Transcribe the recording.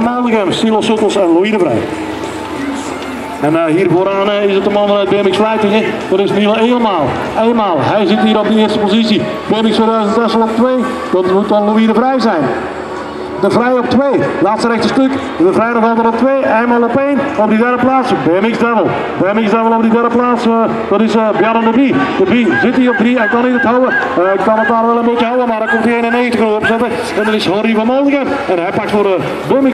Maldegem, Silo Suttels en Louis de Vrij. En hier vooraan is het de man vanuit BMX Vlijtingen. Dat is Miele Eenmaal. Hij zit hier op de eerste positie. BMX 2006 op 2. Dat moet dan Louis de Vrij zijn. De Vrij op 2. Laatste rechte stuk. De Vrij nog altijd op 2. Eenmaal op 1. Op die derde plaats. BMX Devil op die derde plaats. Dat is Bjarne de Bie. De Bie zit hier op 3. Hij kan niet het houden. Hij kan het daar wel een beetje houden. Maar dan komt hij 91 opzetten. En dat is Harry van Maldegem. En hij pakt voor de BMX.